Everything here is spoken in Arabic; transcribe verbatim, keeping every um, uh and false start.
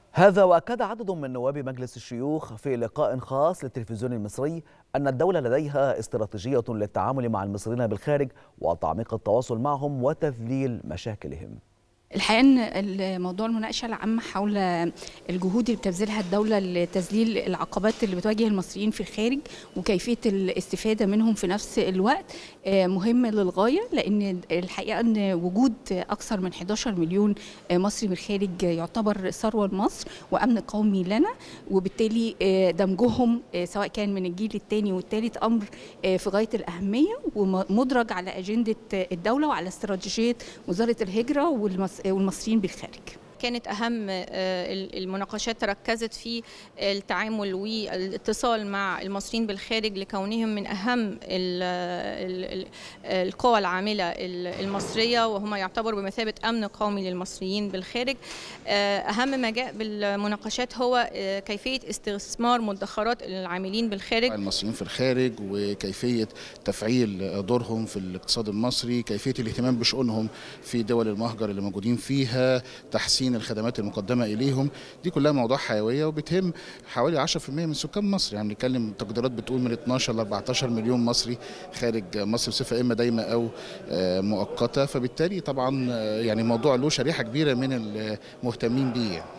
هذا وأكد عدد من نواب مجلس الشيوخ في لقاء خاص للتلفزيون المصري أن الدولة لديها استراتيجية للتعامل مع المصريين بالخارج وتعميق التواصل معهم وتذليل مشاكلهم. الحقيقة أن الموضوع المناقشة العامة حول الجهود اللي بتبذلها الدولة لتذليل العقبات اللي بتواجه المصريين في الخارج وكيفية الاستفادة منهم في نفس الوقت مهم للغاية، لأن الحقيقة أن وجود أكثر من إحدى عشر مليون مصري بالخارج يعتبر ثروة لمصر وأمن قومي لنا، وبالتالي دمجهم سواء كان من الجيل الثاني والثالث أمر في غاية الأهمية ومدرج على أجندة الدولة وعلى استراتيجية وزارة الهجرة والمصريين بالخارج. كانت أهم المناقشات تركزت في التعامل والاتصال مع المصريين بالخارج لكونهم من أهم القوى العاملة المصرية، وهم يعتبروا بمثابة أمن قومي للمصريين بالخارج. أهم ما جاء بالمناقشات هو كيفية استثمار مدخرات العاملين بالخارج المصريين في الخارج، وكيفية تفعيل دورهم في الاقتصاد المصري، كيفية الاهتمام بشؤونهم في دول المهجر اللي موجودين فيها، تحسين الخدمات المقدمة إليهم. دي كلها مواضيع حيوية وبتهم حوالي عشرة بالمئة من سكان مصر، يعني بنتكلم تقديرات بتقول من اثناشر ل أربعتاشر مليون مصري خارج مصر بصفة إما دايمة أو مؤقتة، فبالتالي طبعا يعني موضوع له شريحة كبيرة من المهتمين بيه.